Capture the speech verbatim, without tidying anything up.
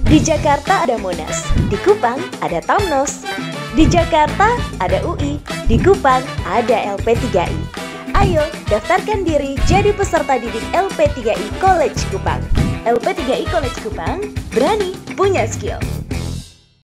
Di Jakarta ada Monas, di Kupang ada Tamnos. Di Jakarta ada U I, di Kupang ada L P tiga I. Ayo daftarkan diri jadi peserta didik L P tiga I College Kupang. L P tiga I College Kupang, berani punya skill.